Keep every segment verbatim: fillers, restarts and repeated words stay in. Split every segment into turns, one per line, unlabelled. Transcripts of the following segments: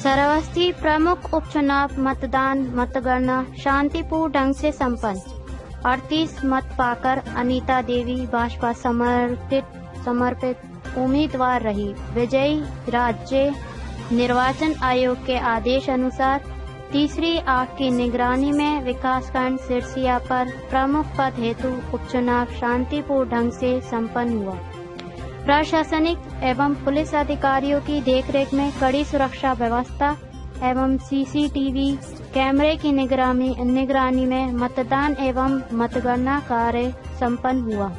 श्रावस्ती प्रमुख उपचुनाव मतदान मतगणना शांतिपूर्ण ढंग से संपन्न। अड़तीस मत पाकर अनीता देवी भाजपा समर्पित समर्पित उम्मीदवार रही। विजयी। राज्य निर्वाचन आयोग के आदेश अनुसार तीसरी आंख की निगरानी में विकासखंड सिरसिया पर प्रमुख पद हेतु उपचुनाव शांतिपूर्ण ढंग से संपन्न हुआ। प्रशासनिक एवं पुलिस अधिकारियों की देखरेख में कड़ी सुरक्षा व्यवस्था एवं सीसीटीवी कैमरे की निगरानी निगरानी में मतदान एवं मतगणना कार्य संपन्न हुआ।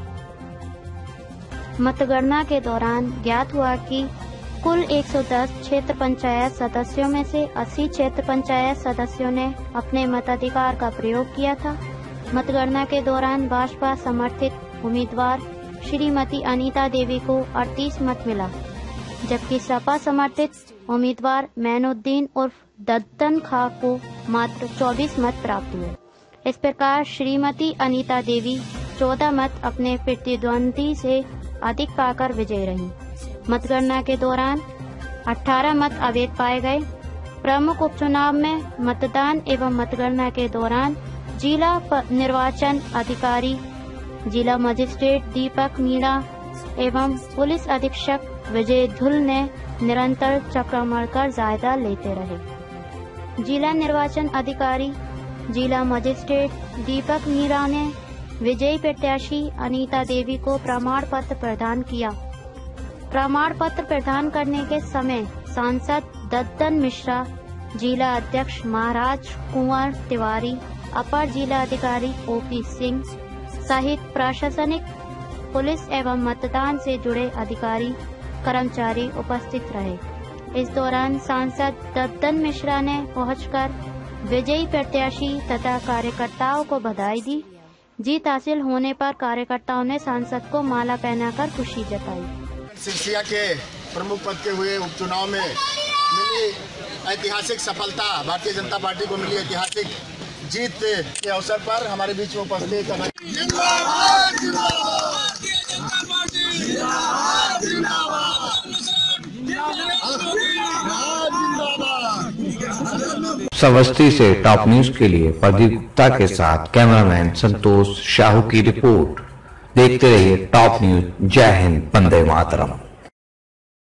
मतगणना के दौरान ज्ञात हुआ कि कुल एक सौ दस क्षेत्र पंचायत सदस्यों में से अस्सी क्षेत्र पंचायत सदस्यों ने अपने मताधिकार का प्रयोग किया था। मतगणना के दौरान भाजपा समर्थित उम्मीदवार श्रीमती अनीता देवी को अड़तीस मत मिला, जबकि सपा समर्थित उम्मीदवार मैनुद्दीन उर्फ दद्दन खां को मात्र चौबीस मत प्राप्त हुए। इस प्रकार श्रीमती अनीता देवी चौदह मत अपने प्रतिद्वंदी से अधिक पाकर विजयी रही। मतगणना के दौरान अठारह मत अवैध पाए गए। प्रमुख उपचुनाव में मतदान एवं मतगणना के दौरान जिला निर्वाचन अधिकारी, जिला मजिस्ट्रेट दीपक मीणा एवं पुलिस अधीक्षक विजय धुल ने निरंतर चक्रमण कर जायजा लेते रहे। जिला निर्वाचन अधिकारी, जिला मजिस्ट्रेट दीपक मीणा ने विजयी प्रत्याशी अनीता देवी को प्रमाण पत्र प्रदान किया। प्रमाण पत्र प्रदान करने के समय सांसद दद्दन मिश्रा, जिला अध्यक्ष महाराज कुंवर तिवारी, अपर जिला अधिकारी ओपी सिंह सहित प्रशासनिक, पुलिस एवं मतदान से जुड़े अधिकारी कर्मचारी उपस्थित रहे। इस दौरान सांसद दद्दन मिश्रा ने पहुंचकर विजयी प्रत्याशी तथा कार्यकर्ताओं को बधाई दी। जीत हासिल होने पर कार्यकर्ताओं ने सांसद को माला पहनाकर खुशी जताई।
सिरसिया के प्रमुख पद के हुए उपचुनाव में मिली ऐतिहासिक सफलता, भारतीय जनता पार्टी को मिली ऐतिहासिक जीत के अवसर पर हमारे बीच में उपस्थित
श्रावस्ती से टॉप न्यूज के लिए प्रदीप गुप्ता के साथ कैमरामैन संतोष शाहू की रिपोर्ट। देखते रहिए टॉप न्यूज। जय हिंद, वंदे मातरम।